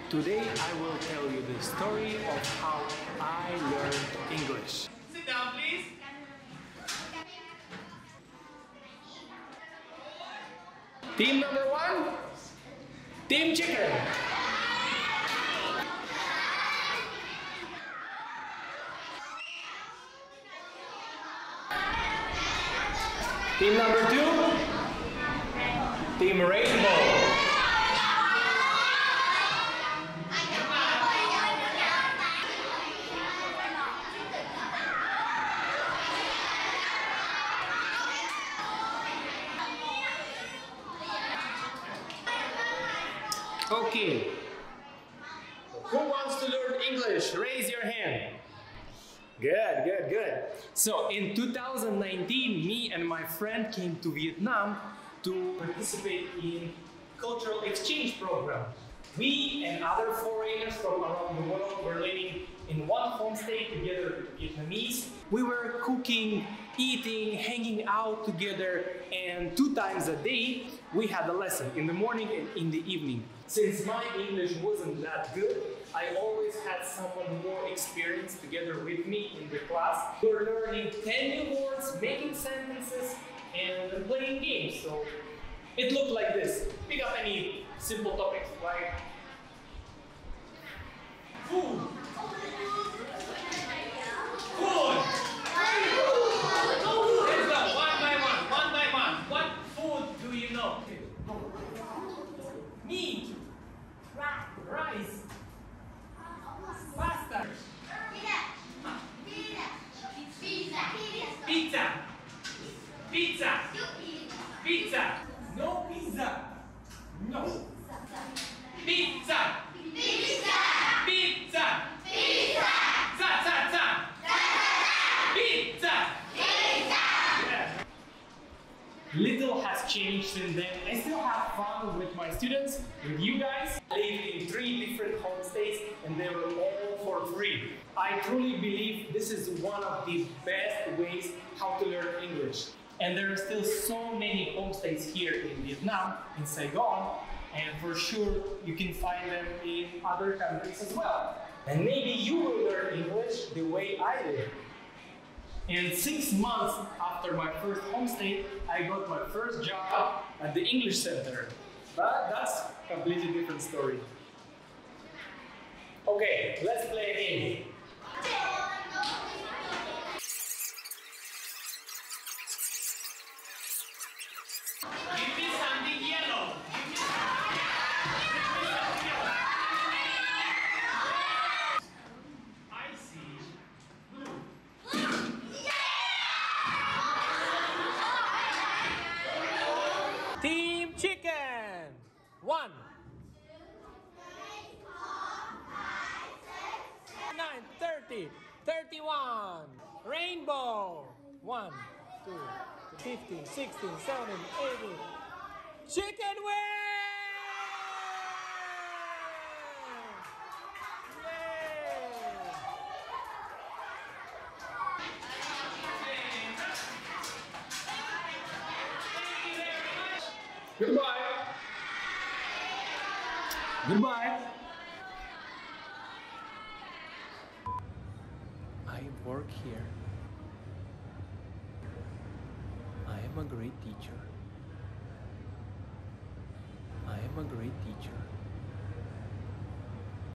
Today I will tell you the story of how I learned English. Sit down, please. Team number 1, Team Chicken. Team number 2, Team Rainbow. Okay. Who wants to learn English? Raise your hand. Good, good, good. So in 2019, me and my friend came to Vietnam to participate in cultural exchange program. We and other foreigners from around the world were living in one homestay together with Vietnamese. We were cooking, eating, hanging out together, and 2 times a day we had a lesson, in the morning and in the evening. Since my English wasn't that good, I always had someone more experienced together with me in the class. We were learning 10 new words, making sentences, and playing games. So it looked like this. Pick up any simple topics like food. Food. Let's go one by one. What food do you know? Meat. Rice. Pasta. Pizza. No pizza. No. Pizza. Pizza. Yeah. Little has changed since then. I still have fun with my students, with you guys. I live in 3 different homestays and they were all for free. I truly believe this is one of the best ways how to learn English. And there are still so many homestays here in Vietnam, in Saigon, and for sure you can find them in other countries as well. And maybe you will learn English the way I did. And 6 months after my first homestay, I got my first job at the English Center. But that's a completely different story. Okay, let's play a game. Give me something yellow. I see blue. Team Chicken! 1, 9, 30, 31. Rainbow! 1, 2, 15, 16, 17, 18. Chicken wins! Yay! Goodbye! Goodbye! I work here. I am a great teacher. I am a great teacher.